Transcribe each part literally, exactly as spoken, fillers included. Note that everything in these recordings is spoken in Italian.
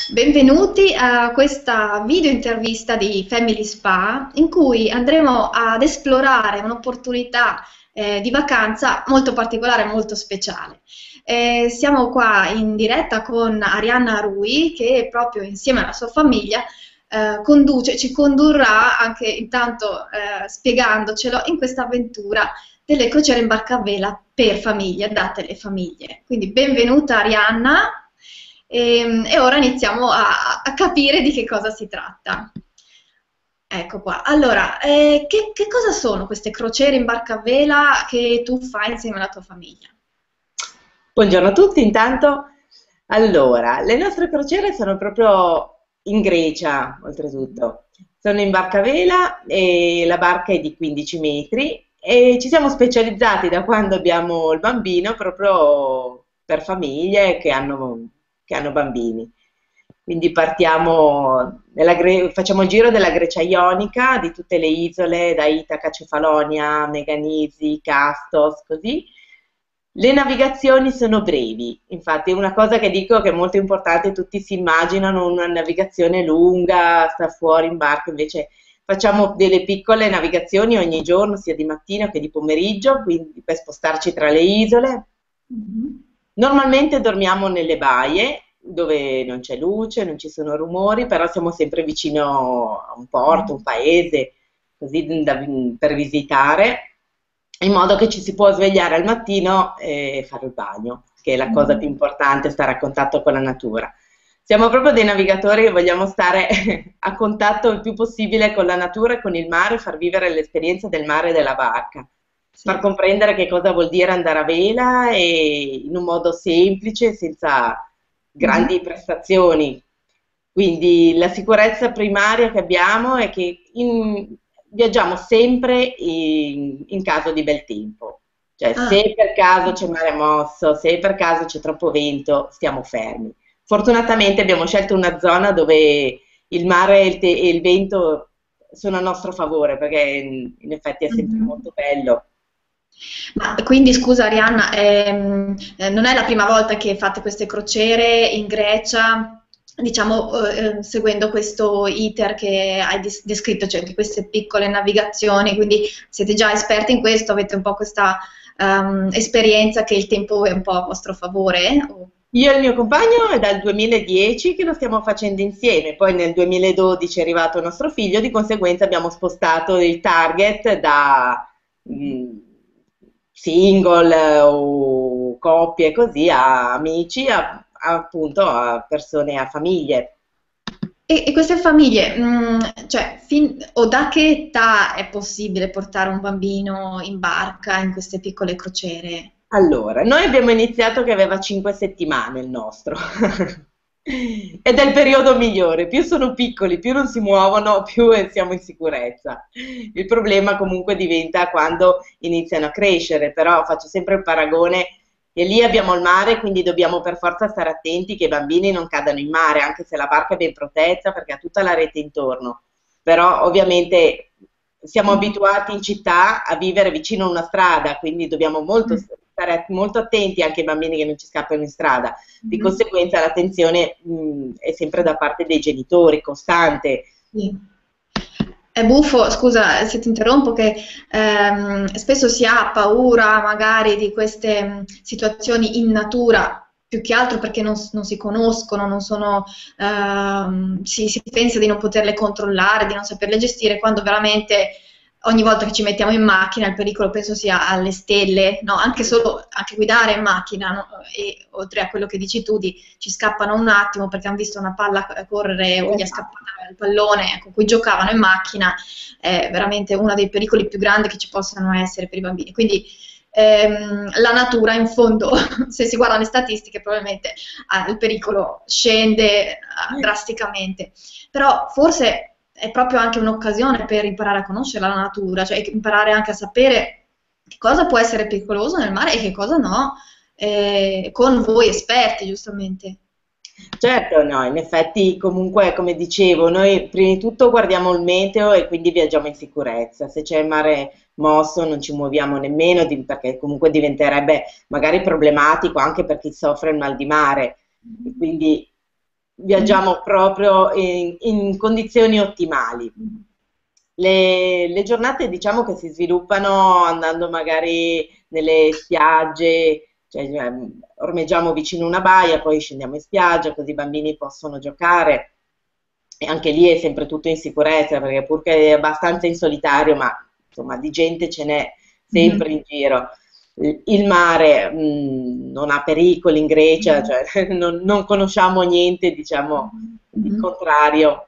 Benvenuti a questa video intervista di Family Spa in cui andremo ad esplorare un'opportunità eh, di vacanza molto particolare e molto speciale. Eh, siamo qua in diretta con Arianna Rui che proprio insieme alla sua famiglia eh, conduce, ci condurrà anche intanto eh, spiegandocelo in questa avventura delle crociere in barca a vela per famiglie, adatte alle famiglie. Quindi benvenuta Arianna. E, e ora iniziamo a, a capire di che cosa si tratta. Ecco qua. Allora, eh, che, che cosa sono queste crociere in barca a vela che tu fai insieme alla tua famiglia? Buongiorno a tutti, intanto. Allora, le nostre crociere sono proprio in Grecia, oltretutto. Sono in barca a vela e la barca è di quindici metri e ci siamo specializzati da quando abbiamo il bambino proprio per famiglie che hanno, che hanno bambini. Quindi partiamo, nella Gre- facciamo il giro della Grecia ionica, di tutte le isole, da Itaca, Cefalonia, Meganisi, Kastos, così. Le navigazioni sono brevi, infatti è una cosa che dico che è molto importante, tutti si immaginano una navigazione lunga, sta fuori in barca, invece facciamo delle piccole navigazioni ogni giorno, sia di mattina che di pomeriggio, quindi per spostarci tra le isole. Mhm. Normalmente dormiamo nelle baie, dove non c'è luce, non ci sono rumori, però siamo sempre vicino a un porto, un paese, così da- per visitare, in modo che ci si può svegliare al mattino e fare il bagno, che è la cosa più Mhm. importante, stare a contatto con la natura. Siamo proprio dei navigatori che vogliamo stare a contatto il più possibile con la natura e con il mare, far vivere l'esperienza del mare e della barca, far Sì. comprendere che cosa vuol dire andare a vela e in un modo semplice, senza Mhm. grandi prestazioni. Quindi la sicurezza primaria che abbiamo è che in- viaggiamo sempre in, in caso di bel tempo. Cioè, Ah. se per caso c'è mare mosso, se per caso c'è troppo vento, stiamo fermi. Fortunatamente abbiamo scelto una zona dove il mare e il, te- e il vento sono a nostro favore, perché in, in effetti è sempre Mhm. molto bello. Ma quindi scusa Arianna, ehm, eh, non è la prima volta che fate queste crociere in Grecia, diciamo, eh, eh, seguendo questo iter che hai des- descritto, cioè anche queste piccole navigazioni, quindi siete già esperti in questo, avete un po' questa ehm, esperienza che il tempo è un po' a vostro favore? O- Io e il mio compagno è dal duemiladieci che lo stiamo facendo insieme, poi nel duemiladodici è arrivato nostro figlio, di conseguenza abbiamo spostato il target da mh, single eh, o coppie così a amici, a- a, appunto a persone, a famiglie. E, e queste famiglie, mh, cioè, fin- o da che età è possibile portare un bambino in barca in queste piccole crociere? Allora, noi abbiamo iniziato che aveva cinque settimane il nostro. Ed è il periodo migliore, più sono piccoli, più non si muovono, più eh, siamo in sicurezza. Il problema comunque diventa quando iniziano a crescere, però faccio sempre il paragone che lì abbiamo il mare, quindi dobbiamo per forza stare attenti che i bambini non cadano in mare, anche se la barca è ben protetta perché ha tutta la rete intorno. Però ovviamente siamo Mhm. abituati in città a vivere vicino a una strada, quindi dobbiamo molto Mm. stare molto attenti anche ai bambini che non ci scappano in strada. Di Mhm. conseguenza l'attenzione mh, è sempre da parte dei genitori, costante. Sì. È buffo, scusa se ti interrompo, che ehm, spesso si ha paura magari di queste mh, situazioni in natura, più che altro perché non, s- non si conoscono, non sono, ehm, si, si pensa di non poterle controllare, di non saperle gestire, quando veramente ogni volta che ci mettiamo in macchina il pericolo penso sia alle stelle, no? Anche solo anche guidare in macchina, no? E oltre a quello che dici tu, di, ci scappano un attimo perché hanno visto una palla correre o gli è Esatto. scappato il pallone con cui giocavano in macchina, è veramente uno dei pericoli più grandi che ci possano essere per i bambini. Quindi ehm, la natura in fondo, se si guardano le statistiche, probabilmente ah, il pericolo scende ah, drasticamente. Però forse è proprio anche un'occasione per imparare a conoscere la natura, cioè imparare anche a sapere che cosa può essere pericoloso nel mare e che cosa no, eh, con voi esperti, giustamente. Certo, no, in effetti comunque come dicevo, noi prima di tutto guardiamo il meteo e quindi viaggiamo in sicurezza. Se c'è il mare mosso non ci muoviamo nemmeno di- perché comunque diventerebbe magari problematico anche per chi soffre il mal di mare. E quindi viaggiamo proprio in, in condizioni ottimali. Le, le giornate diciamo che si sviluppano andando magari nelle spiagge, cioè eh, ormeggiamo vicino una baia, poi scendiamo in spiaggia, così i bambini possono giocare. E anche lì è sempre tutto in sicurezza, perché pur che è abbastanza in solitario, ma insomma di gente ce n'è sempre in giro. Il il mare mh, non ha pericoli in Grecia, cioè non, non conosciamo niente, diciamo, di Mhm. contrario.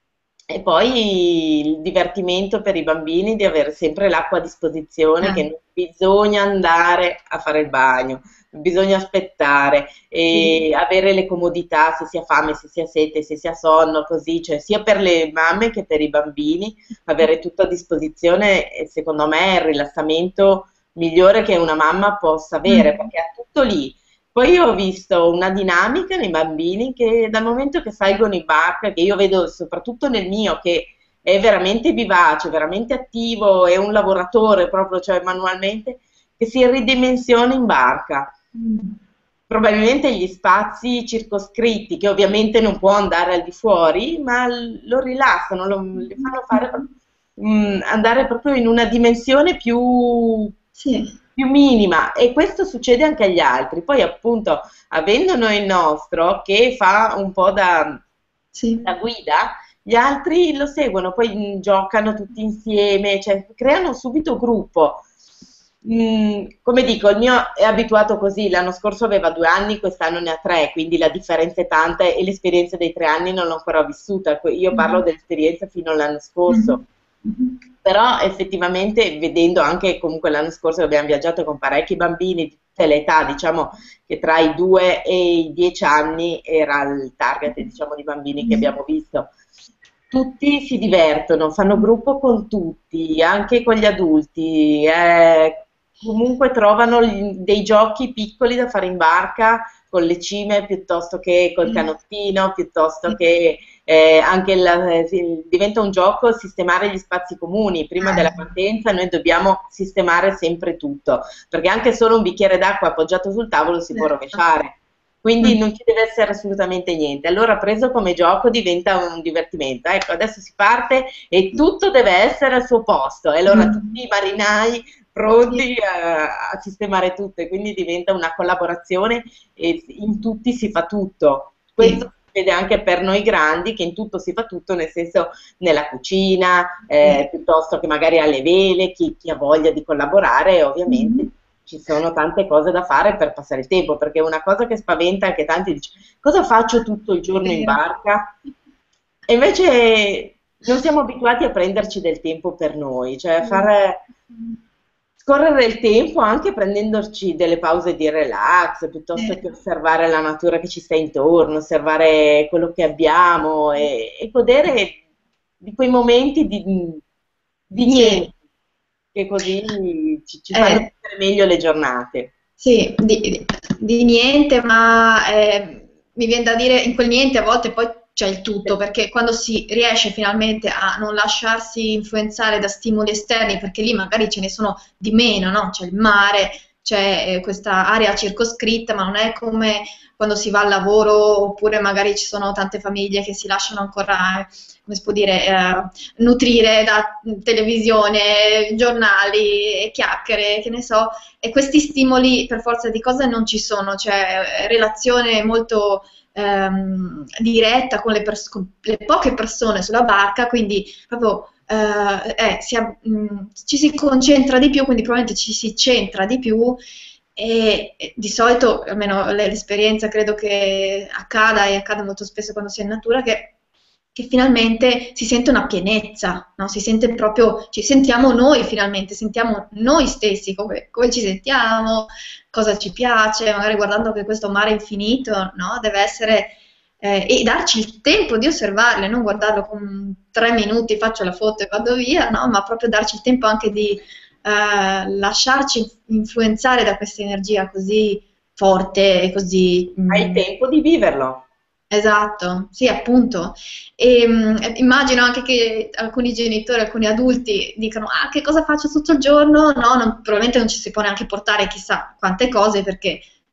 E poi il divertimento per i bambini di avere sempre l'acqua a disposizione, che Eh, non bisogna andare a fare il bagno, bisogna aspettare sì. e avere le comodità, se si ha fame, se si ha sete, se si ha sonno, così, cioè sia per le mamme che per i bambini, avere tutto a disposizione, eh, secondo me è il rilassamento migliore che una mamma possa avere, Mm. perché ha tutto lì. Poi io ho visto una dinamica nei bambini che dal momento che salgono in barca, che io vedo soprattutto nel mio, che è veramente vivace, veramente attivo, è un lavoratore proprio, cioè manualmente, che si ridimensiona in barca. Mm. Probabilmente gli spazi circoscritti, che ovviamente non può andare al di fuori, ma l- lo rilassano, lo, le fanno fare, mm, andare proprio in una dimensione più, Sì, più minima e questo succede anche agli altri. Poi appunto, avendo noi il nostro che fa un po' da, da sì. guida, gli altri lo seguono, poi mm, giocano tutti insieme, cioè creano subito gruppo. Mm, come dico, il mio è abituato così, l'anno scorso aveva due anni, quest'anno ne ha tre, quindi la differenza è tanta e l'esperienza dei tre anni non l'ho ancora vissuta. Io parlo Mhm. dell'esperienza fino all'anno scorso. Mhm. Mhm. Però effettivamente vedendo anche comunque l'anno scorso che abbiamo viaggiato con parecchi bambini di tutte le età, diciamo che tra i due e i dieci anni era il target, diciamo, di bambini che Mhm. abbiamo visto. Tutti si divertono, fanno gruppo con tutti, anche con gli adulti, eh, comunque trovano gli- dei giochi piccoli da fare in barca con le cime piuttosto che col Sì, canottino, piuttosto sì. che eh, anche la- eh, si- diventa un gioco sistemare gli spazi comuni. Prima Eh, della partenza noi dobbiamo sistemare sempre tutto, perché anche solo un bicchiere d'acqua appoggiato sul tavolo si può certo. rovesciare. Quindi Mm. non ci deve essere assolutamente niente. Allora, preso come gioco diventa un divertimento. Ecco, adesso si parte e tutto deve essere al suo posto. E allora tutti Mm. i marinai Sì, pronti a, a sistemare tutto e quindi diventa una collaborazione e in tutti si fa tutto. sì, Questo succede anche per noi grandi, che in tutto si fa tutto, nel senso nella cucina, sì. eh, piuttosto che magari alle vele, chi, chi ha voglia di collaborare, ovviamente Mhm. ci sono tante cose da fare per passare il tempo, perché una cosa che spaventa anche tanti dice, cosa faccio tutto il giorno in Vero. barca? E invece non siamo abituati a prenderci del tempo per noi, cioè a Sì. fare scorrere il tempo anche prendendoci delle pause di relax, piuttosto che Sì. osservare la natura che ci sta intorno, osservare quello che abbiamo e, e godere di quei momenti di, di Sì. niente, che così ci, ci fanno Eh, vivere meglio le giornate. sì, di, di niente, ma eh, mi viene da dire in quel niente a volte poi c'è il tutto, perché quando si riesce finalmente a non lasciarsi influenzare da stimoli esterni, perché lì magari ce ne sono di meno, no? C'è il mare, c'è eh, questa area circoscritta, ma non è come quando si va al lavoro oppure magari ci sono tante famiglie che si lasciano ancora, eh, come si può dire, eh, nutrire da televisione, giornali e chiacchiere, che ne so, e questi stimoli per forza di cose non ci sono, cioè relazione molto ehm, diretta con le, pers- con le poche persone sulla barca, quindi proprio eh, eh, si ha- mh, ci si concentra di più, quindi probabilmente ci si centra di più e, e di solito, almeno l- l'esperienza credo che accada e accade molto spesso quando si è in natura, che, che finalmente si sente una pienezza, no? Si sente proprio, ci sentiamo noi finalmente, sentiamo noi stessi come, come ci sentiamo, cosa ci piace, magari guardando che questo mare infinito, no? Deve essere eh, e darci il tempo di osservarle, non guardarlo con tre minuti, faccio la foto e vado via, no? Ma proprio darci il tempo anche di eh, lasciarci influenzare da questa energia così forte e così... Hai mm, tempo di viverlo. esatto, sì, appunto. E, mh, immagino anche che alcuni genitori, alcuni adulti dicano: Ah, che cosa faccio tutto il giorno? No, non- probabilmente non ci si può neanche portare chissà quante cose perché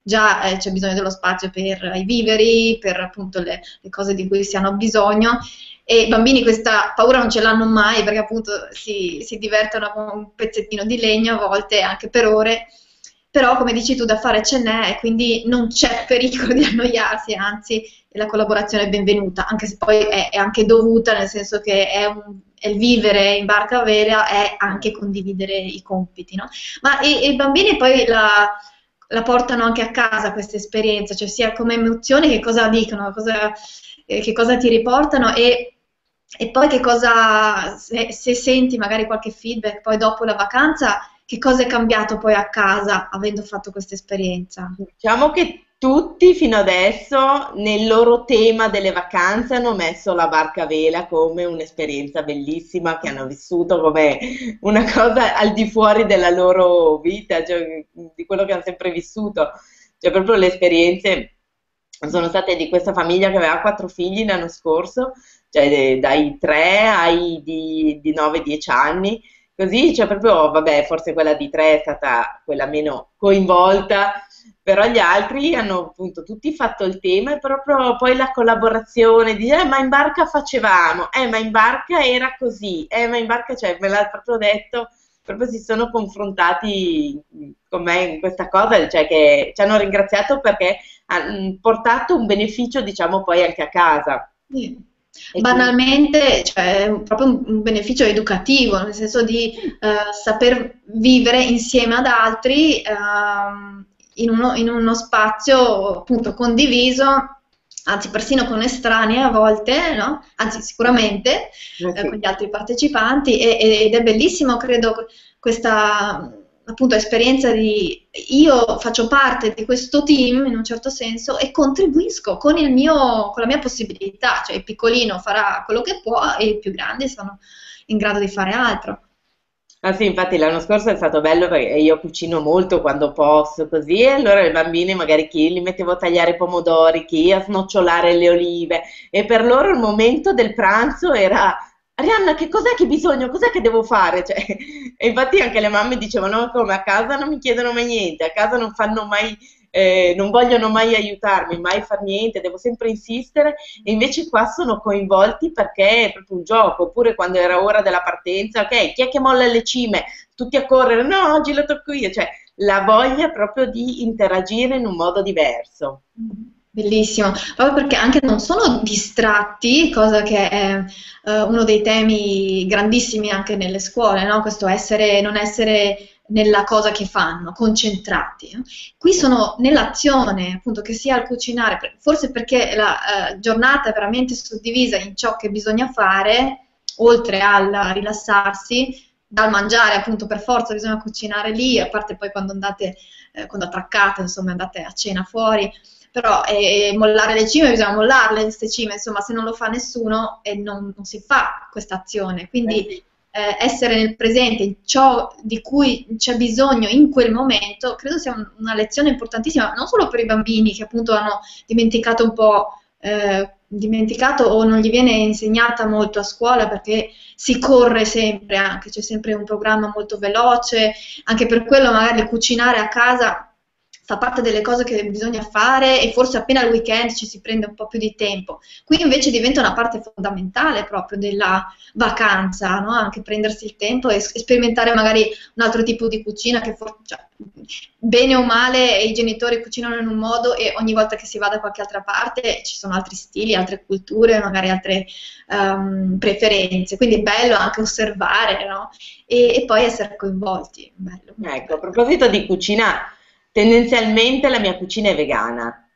già eh, c'è bisogno dello spazio per i viveri, per appunto le, le cose di cui si hanno bisogno. E i bambini questa paura non ce l'hanno mai perché appunto si, si divertono con un pezzettino di legno a volte anche per ore, però come dici tu da fare ce n'è e quindi non c'è pericolo di annoiarsi, anzi la collaborazione è benvenuta, anche se poi è, è anche dovuta, nel senso che è, un, è il vivere in barca a vela, è anche condividere i compiti, no? Ma i, i bambini poi la, la portano anche a casa questa esperienza, cioè sia come emozioni che cosa dicono, cosa, eh, che cosa ti riportano e e poi che cosa, se, se senti magari qualche feedback poi dopo la vacanza, che cosa è cambiato poi a casa avendo fatto questa esperienza? Diciamo che tutti fino adesso nel loro tema delle vacanze hanno messo la barca a vela come un'esperienza bellissima che hanno vissuto come una cosa al di fuori della loro vita, cioè di quello che hanno sempre vissuto. Cioè proprio le esperienze sono state di questa famiglia che aveva quattro figli l'anno scorso, cioè dai tre ai di, di nove dieci anni, così, cioè proprio, vabbè, forse quella di tre è stata quella meno coinvolta, però gli altri hanno appunto tutti fatto il tema e proprio poi la collaborazione di, eh, ma in barca facevamo, eh, ma in barca era così, eh, ma in barca, cioè, me l'ha proprio detto, proprio si sono confrontati con me in questa cosa, cioè che ci hanno ringraziato perché hanno portato un beneficio, diciamo, poi anche a casa. Sì. E quindi, Banalmente, cioè, è proprio un un beneficio educativo, nel senso di eh, saper vivere insieme ad altri ehm, in uno, in uno spazio appunto condiviso, anzi persino con estranei a volte, no? Anzi sicuramente eh eh, con sì. gli altri partecipanti e- ed è bellissimo, credo, questa appunto esperienza di io faccio parte di questo team in un certo senso e contribuisco con il mio, con la mia possibilità, cioè il piccolino farà quello che può e i più grandi sono in grado di fare altro. Ah sì, infatti l'anno scorso è stato bello perché io cucino molto quando posso, così, e allora i bambini magari chi li mettevo a tagliare i pomodori, chi a snocciolare le olive, e per loro il momento del pranzo era Arianna, che cos'è che bisogno? Cos'è che devo fare? Cioè, e infatti anche le mamme dicevano, "No, come a casa non mi chiedono mai niente, a casa non fanno mai, eh, non vogliono mai aiutarmi, mai far niente, devo sempre insistere, e invece qua sono coinvolti perché è proprio un gioco, oppure quando era ora della partenza, ok, chi è che molla le cime? Tutti a correre, no, oggi lo tocco io, cioè la voglia proprio di interagire in un modo diverso. Bellissimo, proprio perché anche non sono distratti, cosa che è eh, uno dei temi grandissimi anche nelle scuole, no? Questo essere, non essere nella cosa che fanno, concentrati. No? Qui sono nell'azione, appunto, che sia il cucinare, per- forse perché la eh, giornata è veramente suddivisa in ciò che bisogna fare, oltre al rilassarsi, dal mangiare, appunto, per forza bisogna cucinare lì, a parte poi quando andate, eh, quando attraccate, insomma, andate a cena fuori però eh, mollare le cime bisogna mollarle queste cime, insomma se non lo fa nessuno eh, non, non si fa questa azione, Eh quindi sì. eh, essere nel presente, in ciò di cui c'è bisogno in quel momento, credo sia un- una lezione importantissima, non solo per i bambini che appunto hanno dimenticato un po', eh, dimenticato o non gli viene insegnata molto a scuola perché si corre sempre anche, c'è sempre un programma molto veloce, anche per quello magari cucinare a casa fa parte delle cose che bisogna fare e forse appena il weekend ci si prende un po' più di tempo. Qui invece diventa una parte fondamentale proprio della vacanza, no? Anche prendersi il tempo e s- sperimentare magari un altro tipo di cucina che for- cioè, bene o male i genitori cucinano in un modo e ogni volta che si va da qualche altra parte ci sono altri stili, altre culture, magari altre ehm, preferenze. Quindi è bello anche osservare, no? E, e poi essere coinvolti. Bello, molto Ecco, a bello. proposito di cucina, tendenzialmente la mia cucina è vegana,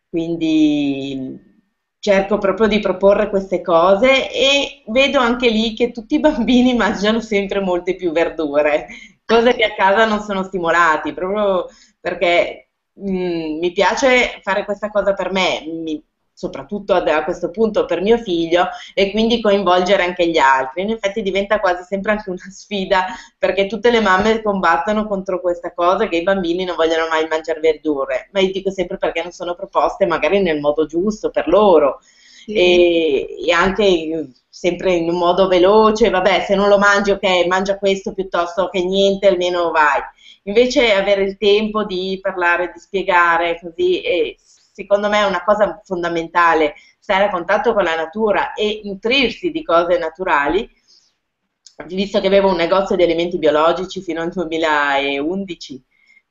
quindi cerco proprio di proporre queste cose e vedo anche lì che tutti i bambini mangiano sempre molte più verdure, cose che a casa non sono stimolati, proprio perché mh, mi piace fare questa cosa per me, mi- soprattutto ad- a questo punto per mio figlio, e quindi coinvolgere anche gli altri. In effetti diventa quasi sempre anche una sfida perché tutte le mamme combattono contro questa cosa che i bambini non vogliono mai mangiare verdure, ma io dico sempre perché non sono proposte magari nel modo giusto per loro. Sì. e, e anche sempre in un modo veloce, vabbè, se non lo mangi, ok, mangia questo piuttosto che niente, almeno vai. Invece avere il tempo di parlare, di spiegare, così, e secondo me è una cosa fondamentale, stare a contatto con la natura e nutrirsi di cose naturali, visto che avevo un negozio di alimenti biologici fino al duemilaundici,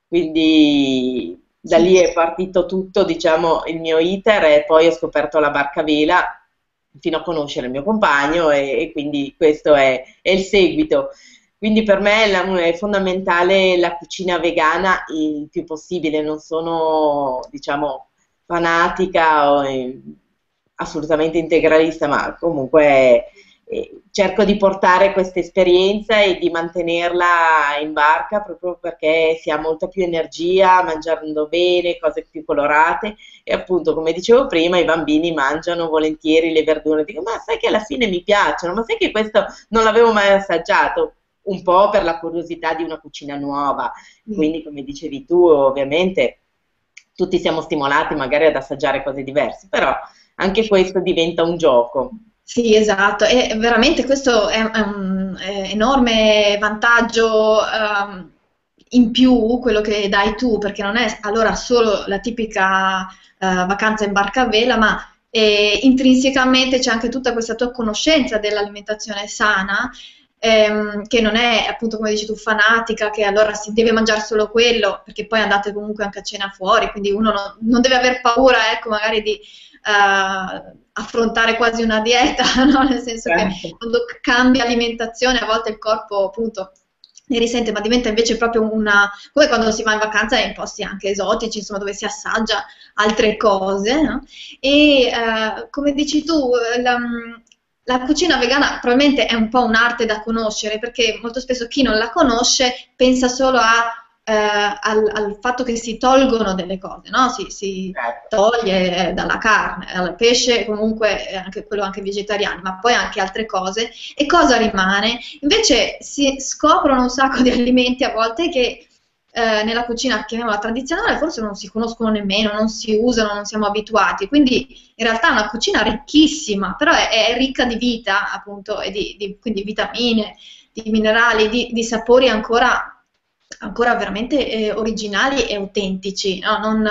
quindi da lì Sì. è partito tutto, diciamo, il mio iter e poi ho scoperto la barca a vela fino a conoscere il mio compagno e, e quindi questo è, è il seguito. Quindi per me è, la- è fondamentale la cucina vegana il più possibile, non sono, diciamo, fanatica o eh, assolutamente integralista, ma comunque eh, cerco di portare questa esperienza e di mantenerla in barca proprio perché si ha molta più energia mangiando bene, cose più colorate e appunto, come dicevo prima, i bambini mangiano volentieri le verdure. Dico, ma sai che alla fine mi piacciono, ma sai che questo non l'avevo mai assaggiato? Un po' per la curiosità di una cucina nuova. Mm. Quindi, come dicevi tu, ovviamente tutti siamo stimolati magari ad assaggiare cose diverse, però anche questo diventa un gioco. Sì, esatto, e veramente questo è, è un è enorme vantaggio ehm, in più quello che dai tu, perché non è allora solo la tipica eh, vacanza in barca a vela, ma eh, intrinsecamente c'è anche tutta questa tua conoscenza dell'alimentazione sana, ehm, che non è appunto come dici tu fanatica, che allora si deve mangiare solo quello, perché poi andate comunque anche a cena fuori, quindi uno non, non deve aver paura, ecco, magari di eh, affrontare quasi una dieta, no? Nel senso che Certo. quando cambia alimentazione a volte il corpo appunto ne risente, ma diventa invece proprio una, come quando si va in vacanza in posti anche esotici, insomma, dove si assaggia altre cose, no? E eh, come dici tu, la, la cucina vegana probabilmente è un po' un'arte da conoscere, perché molto spesso chi non la conosce pensa solo a, eh, al, al fatto che si tolgono delle cose, no? Si, si Certo. toglie dalla carne, dal pesce, comunque eh, anche quello anche vegetariano, ma poi anche altre cose. E cosa rimane? Invece si scoprono un sacco di alimenti a volte che eh, nella cucina, chiamiamola tradizionale, forse non si conoscono nemmeno, non si usano, non siamo abituati. Quindi in realtà è una cucina ricchissima, però è, è ricca di vita, appunto, e di, di- quindi vitamine, di minerali, di, di sapori ancora, ancora veramente eh, originali e autentici, no? Non,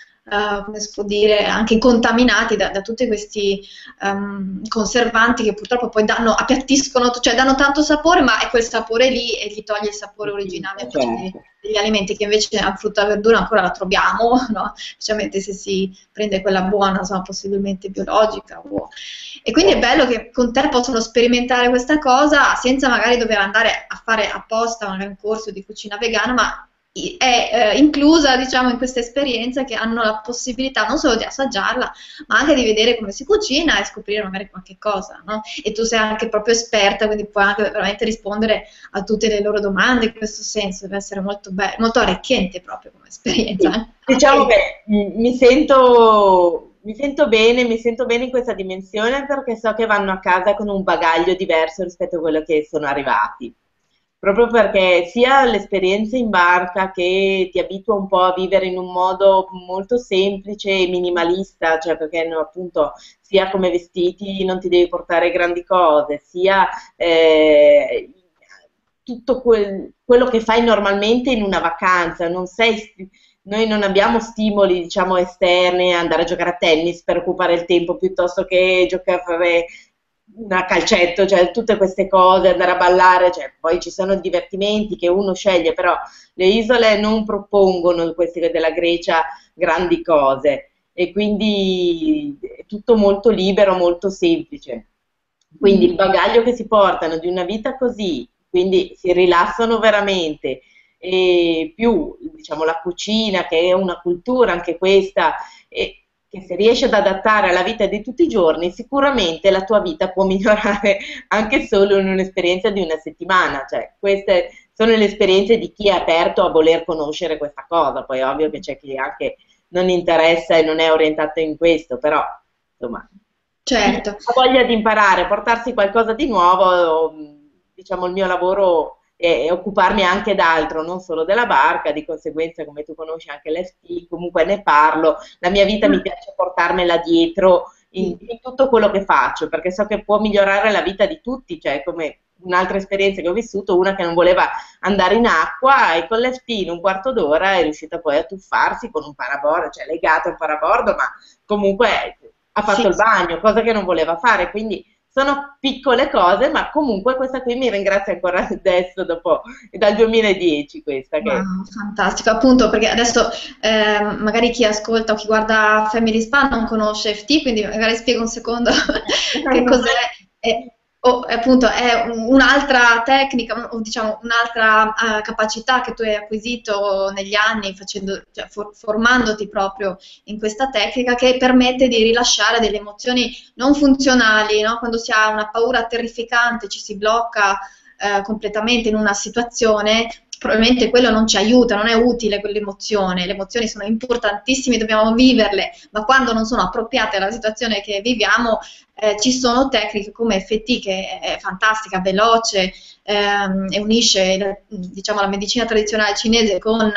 eh, come si può dire, anche contaminati da, da tutti questi ehm, conservanti che purtroppo poi danno, appiattiscono, cioè danno tanto sapore, ma è quel sapore lì e gli toglie il sapore originale appunto di- Certo. degli alimenti che invece a frutta e verdura ancora la troviamo, no? Specialmente se si prende quella buona, insomma, possibilmente biologica. o- E quindi è bello che con te possono sperimentare questa cosa senza magari dover andare a fare apposta magari un corso di cucina vegana, ma i- è eh, inclusa, diciamo, in questa esperienza che hanno la possibilità non solo di assaggiarla, ma anche di vedere come si cucina e scoprire magari qualche cosa, no? E tu sei anche proprio esperta, quindi puoi anche veramente rispondere a tutte le loro domande in questo senso, deve essere molto bello, molto arricchente proprio come esperienza. Sì, eh. diciamo Anche che mm, mi sento, mi sento bene, mi sento bene in questa dimensione perché so che vanno a casa con un bagaglio diverso rispetto a quello che sono arrivati. Proprio perché sia l'esperienza in barca che ti abitua un po' a vivere in un modo molto semplice e minimalista, cioè perché no, appunto sia come vestiti non ti devi portare grandi cose, sia eh, tutto quel- quello che fai normalmente in una vacanza, non sei, sti- noi non abbiamo stimoli, diciamo, esterni, andare a giocare a tennis per occupare il tempo piuttosto che giocare a calcetto, cioè tutte queste cose, andare a ballare, cioè, poi ci sono divertimenti che uno sceglie, però le isole non propongono queste della Grecia grandi cose e quindi è tutto molto libero, molto semplice. Quindi il mm, bagaglio che si portano di una vita così, quindi si rilassano veramente, e più diciamo la cucina, che è una cultura anche questa, e che se riesci ad adattare alla vita di tutti i giorni, sicuramente la tua vita può migliorare anche solo in un'esperienza di una settimana. Cioè, queste sono le esperienze di chi è aperto a voler conoscere questa cosa. Poi è ovvio che c'è chi anche non interessa e non è orientato in questo, però insomma, chi certo. ha voglia di imparare, portarsi qualcosa di nuovo, diciamo il mio lavoro è, è occuparmi anche d'altro, non solo della barca, di conseguenza come tu conosci anche l'F T, comunque ne parlo, la mia vita mi piace portarmela dietro in, in tutto quello che faccio, perché so che può migliorare la vita di tutti, cioè come un'altra esperienza che ho vissuto, una che non voleva andare in acqua e con l'F T in un quarto d'ora è riuscita poi a tuffarsi con un parabordo, cioè legata a un parabordo, ma comunque ha fatto Sì. il bagno, cosa che non voleva fare, quindi sono piccole cose, ma comunque questa qui mi ringrazia ancora adesso, dopo, è dal duemiladieci questa che... Wow, fantastico, appunto perché adesso eh, magari chi ascolta o chi guarda Family Spa non conosce F T, quindi magari spiego un secondo che cos'è. E- o, appunto è un- un'altra tecnica, o diciamo un'altra eh, capacità che tu hai acquisito negli anni facendo, cioè, for- formandoti proprio in questa tecnica che permette di rilasciare delle emozioni non funzionali, no? Quando si ha una paura terrificante, ci si blocca eh, completamente in una situazione, probabilmente quello non ci aiuta, non è utile quell'emozione, le emozioni sono importantissime, dobbiamo viverle, ma quando non sono appropriate alla situazione che viviamo, eh, ci sono tecniche come F T che è fantastica, veloce, ehm, e unisce la, diciamo, la medicina tradizionale cinese con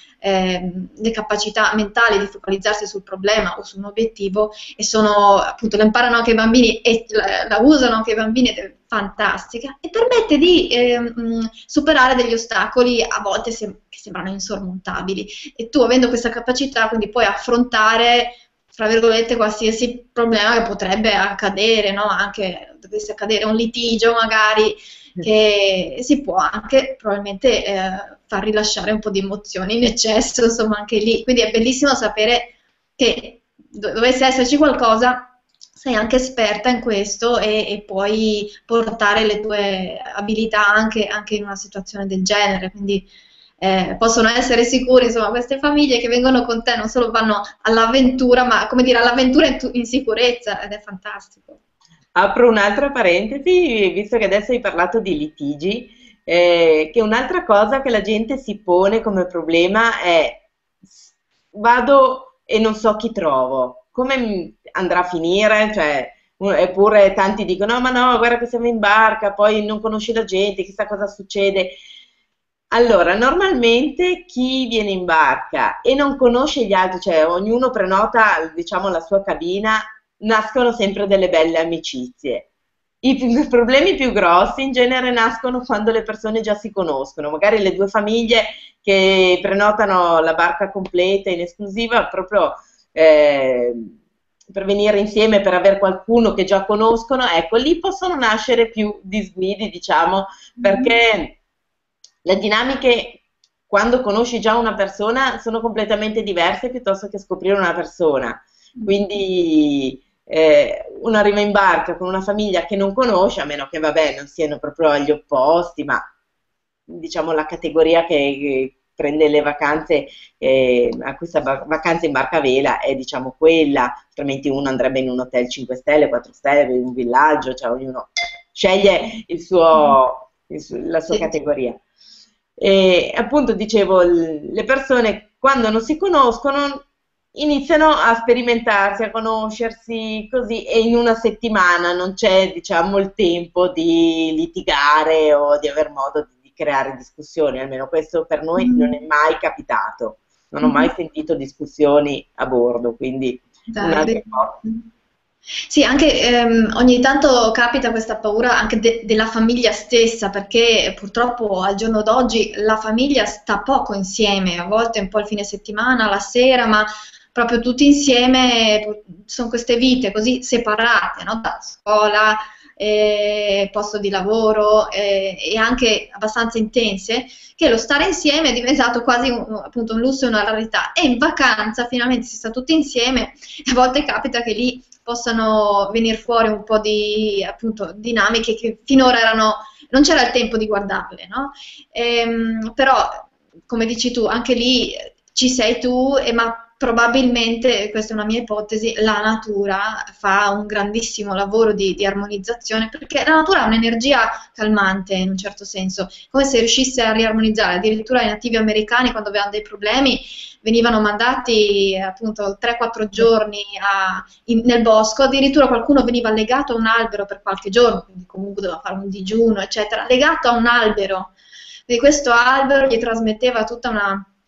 ehm, le capacità mentali di focalizzarsi sul problema o su un obiettivo e sono appunto, la imparano anche i bambini e la, la usano anche i bambini ed è fantastica e permette di ehm, superare degli ostacoli a volte sem- che sembrano insormontabili e tu avendo questa capacità quindi puoi affrontare fra virgolette qualsiasi problema che potrebbe accadere, no? Anche dovesse accadere un litigio magari che si può anche probabilmente eh, far rilasciare un po' di emozioni in eccesso, insomma anche lì. Quindi è bellissimo sapere che do- dovesse esserci qualcosa, sei anche esperta in questo e, e puoi portare le tue abilità anche, anche in una situazione del genere. Quindi eh, possono essere sicuri, insomma, queste famiglie che vengono con te non solo vanno all'avventura, ma come dire, all'avventura in, tu- in sicurezza ed è fantastico. Apro un'altra parentesi, visto che adesso hai parlato di litigi, eh, che un'altra cosa che la gente si pone come problema è s- vado e non so chi trovo, come m- andrà a finire? Cioè, u- eppure tanti dicono, no, ma no, guarda che siamo in barca, poi non conosci la gente, chissà cosa succede. Allora, normalmente chi viene in barca e non conosce gli altri, cioè ognuno prenota, diciamo, la sua cabina, nascono sempre delle belle amicizie. I, pi- i problemi più grossi in genere nascono quando le persone già si conoscono, magari le due famiglie che prenotano la barca completa in esclusiva proprio eh, per venire insieme, per avere qualcuno che già conoscono, ecco, lì possono nascere più disguidi, diciamo, Mhm. perché le dinamiche quando conosci già una persona sono completamente diverse piuttosto che scoprire una persona. Quindi eh, uno arriva in barca con una famiglia che non conosce, a meno che vabbè non siano proprio agli opposti, ma diciamo la categoria che, che prende le vacanze, eh, acquista va- vacanze in barca a vela è diciamo quella, altrimenti uno andrebbe in un hotel cinque stelle, quattro stelle, in un villaggio, cioè ognuno sceglie il suo, il su- la sua Sì. categoria. E appunto dicevo, l- le persone quando non si conoscono iniziano a sperimentarsi, a conoscersi così e in una settimana non c'è, diciamo, il tempo di litigare o di aver modo di, di creare discussioni, almeno questo per noi non è Mm. mai capitato. Non ho mai Mhm. sentito discussioni a bordo, quindi Dai, un'altra cosa. bellissimo. Sì, anche ehm, ogni tanto capita questa paura anche de- della famiglia stessa, perché purtroppo al giorno d'oggi la famiglia sta poco insieme, a volte un po' il fine settimana, la sera, ma proprio tutti insieme pu- sono queste vite così separate, no? Da scuola, eh, posto di lavoro eh, e anche abbastanza intense, che lo stare insieme è diventato quasi un, appunto un lusso e una rarità. E in vacanza finalmente si sta tutti insieme a volte capita che lì possano venire fuori un po' di appunto, dinamiche che finora erano, non c'era il tempo di guardarle, no? Ehm, però, come dici tu, anche lì ci sei tu, e, ma probabilmente, questa è una mia ipotesi, la natura fa un grandissimo lavoro di, di armonizzazione, perché la natura ha un'energia calmante in un certo senso, come se riuscisse a riarmonizzare. Addirittura i nativi americani, quando avevano dei problemi, venivano mandati appunto tre quattro giorni a- in- nel bosco, addirittura qualcuno veniva legato a un albero per qualche giorno, quindi comunque doveva fare un digiuno, eccetera, legato a un albero. Quindi questo albero gli trasmetteva tutta una,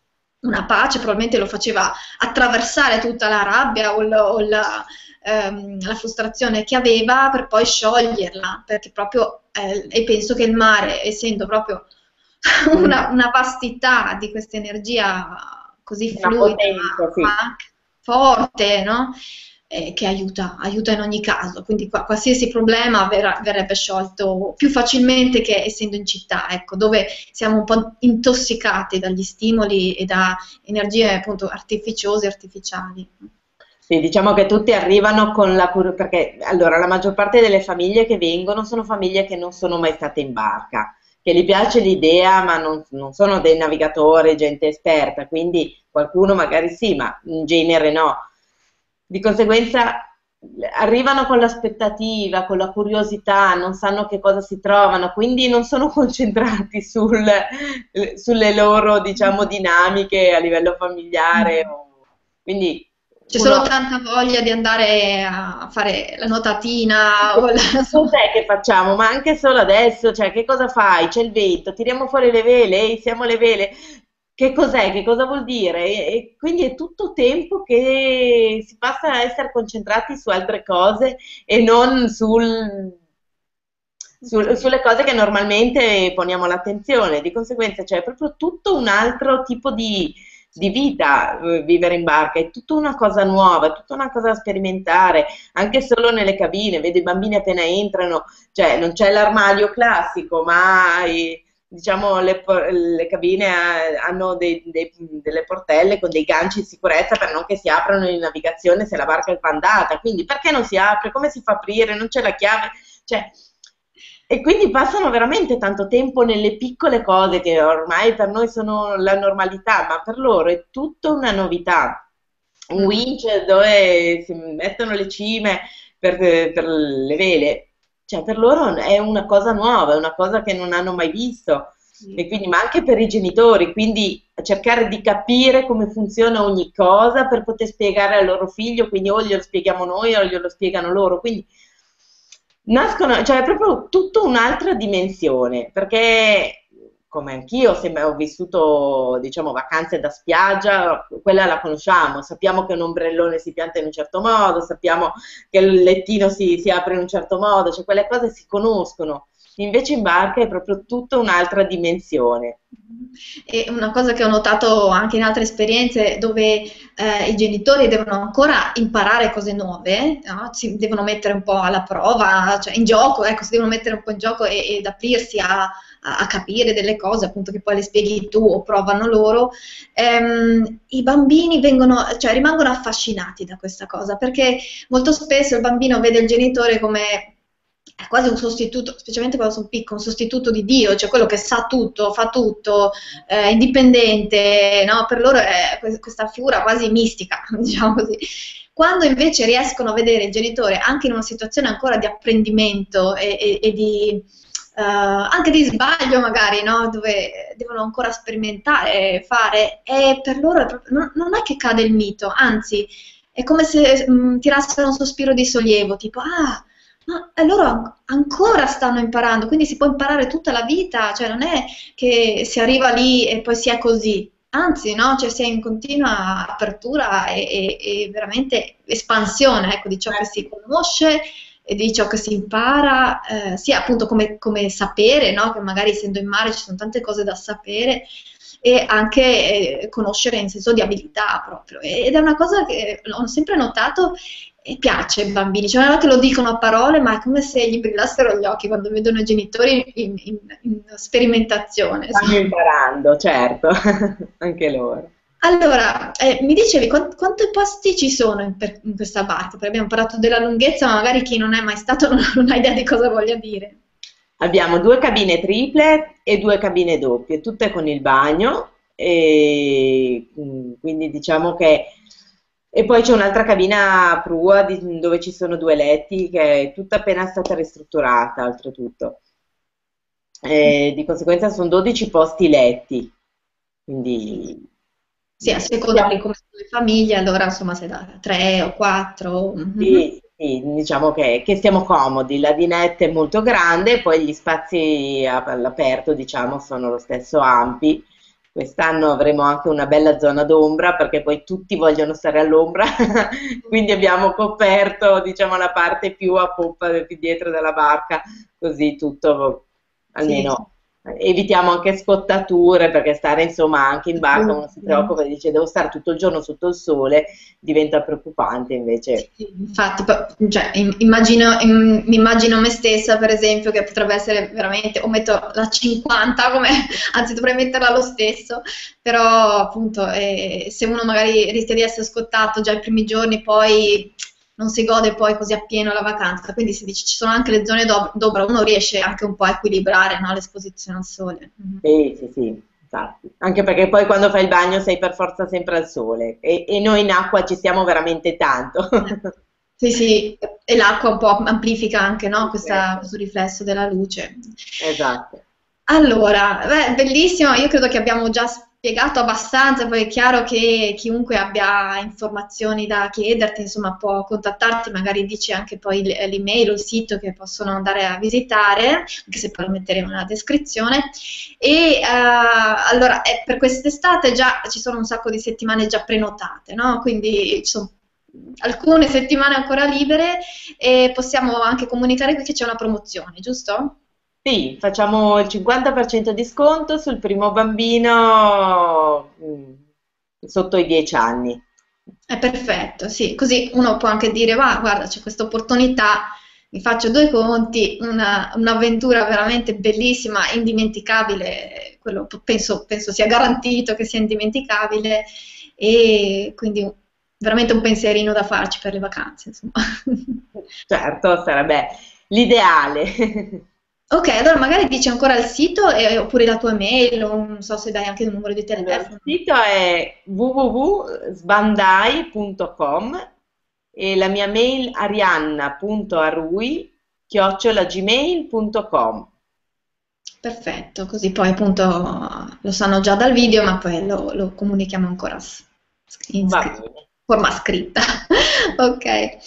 una pace, probabilmente lo faceva attraversare tutta la rabbia o, la, o la, ehm, la frustrazione che aveva per poi scioglierla, perché proprio, eh, e penso che il mare, essendo proprio una, una vastità di questa energia così Una fluida, potenza, ma sì. anche forte, no? Eh, che aiuta, aiuta in ogni caso, quindi qua- qualsiasi problema verrà- verrebbe sciolto più facilmente che essendo in città, ecco, dove siamo un po' intossicati dagli stimoli e da energie appunto artificiose e artificiali. Sì, diciamo che tutti arrivano con la curiosità, perché allora la maggior parte delle famiglie che vengono sono famiglie che non sono mai state in barca, che gli piace l'idea, ma non, non sono dei navigatori, gente esperta, quindi qualcuno magari sì, ma in genere no. Di conseguenza arrivano con l'aspettativa, con la curiosità, non sanno che cosa si trovano, quindi non sono concentrati sul, sulle loro, diciamo, dinamiche a livello familiare. Mm. o- Quindi C'è uno solo tanta voglia di andare a fare la nuotatina o la, insomma. cos'è che facciamo? Ma anche solo adesso, cioè, che cosa fai? C'è il vento, tiriamo fuori le vele, ehi, siamo le vele. Che cos'è? Che cosa vuol dire? E, e quindi è tutto tempo che si passa a essere concentrati su altre cose e non sul, sul- sulle cose che normalmente poniamo l'attenzione. Di conseguenza c'è proprio tutto un altro tipo di, di vita, eh, vivere in barca, è tutta una cosa nuova, è tutta una cosa da sperimentare, anche solo nelle cabine, vedo i bambini appena entrano, cioè non c'è l'armadio classico, ma i- diciamo le, por- le cabine eh, hanno dei- dei- delle portelle con dei ganci di sicurezza per non che si aprano in navigazione se la barca è sbandata, quindi perché non si apre? Come si fa a aprire? Non c'è la chiave? Cioè, e quindi passano veramente tanto tempo nelle piccole cose che ormai per noi sono la normalità, ma per loro è tutta una novità. Un Mm. winch dove si mettono le cime per, per le vele, cioè per loro è una cosa nuova, è una cosa che non hanno mai visto. E Sì. quindi, ma anche per i genitori, quindi cercare di capire come funziona ogni cosa per poter spiegare al loro figlio, quindi o glielo spieghiamo noi o glielo spiegano loro. Quindi nascono, cioè è proprio tutta un'altra dimensione, perché come anch'io se ho vissuto, diciamo, vacanze da spiaggia, quella la conosciamo, sappiamo che un ombrellone si pianta in un certo modo, sappiamo che il lettino si, si apre in un certo modo, cioè quelle cose si conoscono. Invece in barca è proprio tutta un'altra dimensione. E una cosa che ho notato anche in altre esperienze dove eh, i genitori devono ancora imparare cose nuove, no? Si devono mettere un po' alla prova, cioè in gioco, ecco, si devono mettere un po' in gioco e- ed aprirsi a, a- a capire delle cose, appunto, che poi le spieghi tu o provano loro. Ehm, i bambini vengono, cioè, rimangono affascinati da questa cosa, perché molto spesso il bambino vede il genitore come è quasi un sostituto, specialmente quando sono piccoli, un sostituto di Dio, cioè quello che sa tutto, fa tutto, è indipendente, no? Per loro è que- questa figura quasi mistica, diciamo così. Quando invece riescono a vedere il genitore anche in una situazione ancora di apprendimento e, e- e di, eh, anche di sbaglio magari, no? Dove devono ancora sperimentare, fare, e per loro è proprio- non, non è che cade il mito, anzi è come se mh, tirassero un sospiro di sollievo, tipo, ah, ma eh, loro an- ancora stanno imparando, quindi si può imparare tutta la vita, cioè non è che si arriva lì e poi si è così, anzi, no? Cioè si è in continua apertura e, e- e veramente espansione, ecco, di ciò che si conosce e di ciò che si impara, eh, sia appunto come, come sapere, no? Che magari essendo in mare ci sono tante cose da sapere e anche eh, conoscere in senso di abilità proprio. Ed è una cosa che ho sempre notato e piace ai bambini, cioè non è che lo dicono a parole, ma è come se gli brillassero gli occhi quando vedono i genitori in, in- in sperimentazione. Stanno Insomma. imparando, certo, anche loro. Allora, eh, mi dicevi quan- quanti posti ci sono in, per- in questa barca? Perché abbiamo parlato della lunghezza, ma magari chi non è mai stato non, non ha idea di cosa voglia dire. Abbiamo due cabine triple e due cabine doppie, tutte con il bagno, e mm, quindi diciamo che... E poi c'è un'altra cabina a prua di- dove ci sono due letti che è tutta appena stata ristrutturata, oltretutto. E di conseguenza sono dodici posti letti, quindi Sì, a seconda siamo di come sono le famiglie, allora insomma se da tre o quattro. Mhm. Sì, sì, diciamo che, che stiamo comodi, la dinette è molto grande, poi gli spazi a- all'aperto, diciamo, sono lo stesso ampi, Quest'anno avremo anche una bella zona d'ombra perché poi tutti vogliono stare all'ombra, quindi abbiamo coperto, diciamo, la parte più a poppa più dietro della barca, così tutto, Sì, almeno evitiamo anche scottature perché stare insomma anche in barca uno si sì. preoccupa e dice devo stare tutto il giorno sotto il sole, diventa preoccupante invece. Sì, infatti, po- cioè, im- immagino, im- mi immagino me stessa, per esempio, che potrebbe essere veramente, o metto la cinquanta, come, anzi dovrei metterla lo stesso, però appunto eh, se uno magari rischia di essere scottato già i primi giorni, poi non si gode poi così appieno la vacanza, quindi si dice ci sono anche le zone d'ob- d'ombra, uno riesce anche un po' a equilibrare, no, l'esposizione al sole. Mhm. Sì, sì, sì, infatti. Anche perché poi quando fai il bagno sei per forza sempre al sole e, e noi in acqua ci stiamo veramente tanto. Sì, sì, e l'acqua un po' amplifica anche, no, questa- Certo, questo riflesso della luce. esatto. Allora, beh, bellissimo, io credo che abbiamo già spiegato abbastanza, poi è chiaro che chiunque abbia informazioni da chiederti, insomma, può contattarti, magari dici anche poi l- l'email o il sito che possono andare a visitare, anche se poi lo metteremo nella descrizione. E eh, allora, eh, per quest'estate già ci sono un sacco di settimane già prenotate, no? Quindi ci sono alcune settimane ancora libere e possiamo anche comunicare qui che c'è una promozione, giusto? Sì, facciamo il cinquanta per cento di sconto sul primo bambino mm, sotto i dieci anni. È perfetto, sì, così uno può anche dire, va, guarda, c'è questa opportunità, mi faccio due conti, una- un'avventura veramente bellissima, indimenticabile, quello penso, penso sia garantito che sia indimenticabile e quindi veramente un pensierino da farci per le vacanze, insomma. Certo, sarebbe l'ideale. Ok, allora magari dici ancora il sito e- oppure la tua mail, o non so se dai anche il numero di Allora, il telefono. sito è w w w punto sbandai punto com e la mia mail arianna punto arui chiocciola gmail punto com. Perfetto, così poi appunto lo sanno già dal video, ma poi lo, lo comunichiamo ancora s- in Va scri- bene. forma scritta. Ok.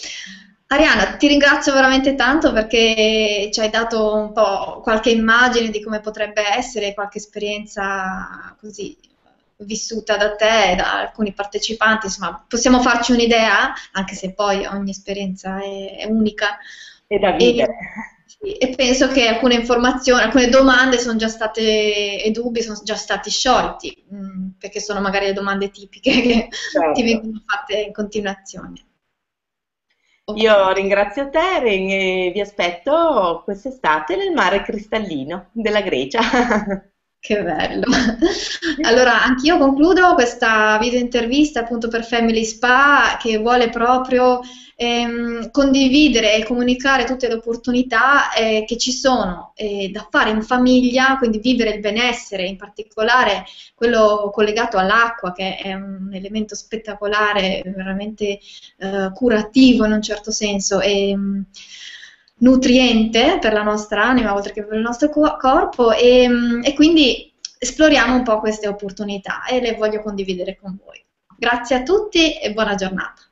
Ariana, ti ringrazio veramente tanto perché ci hai dato un po' qualche immagine di come potrebbe essere, qualche esperienza così vissuta da te e da alcuni partecipanti, insomma, possiamo farci un'idea, anche se poi ogni esperienza è, è unica. E da E, vivere. sì, e penso che alcune informazioni, alcune domande sono già state, e dubbi sono già stati sciolti, mh, perché sono magari le domande tipiche che ti Certo. vengono fatte in continuazione. Ok, Io ringrazio te e vi aspetto quest'estate nel mare cristallino della Grecia. che bello. Allora, anch'io concludo questa video intervista appunto per Family Spa che vuole proprio ehm, condividere e comunicare tutte le opportunità eh, che ci sono eh, da fare in famiglia, quindi vivere il benessere, in particolare quello collegato all'acqua, che è un elemento spettacolare, veramente eh, curativo in un certo senso e mh, nutriente per la nostra anima, oltre che per il nostro co- corpo, e, mh, e quindi esploriamo un po' queste opportunità e le voglio condividere con voi. Grazie a tutti e buona giornata.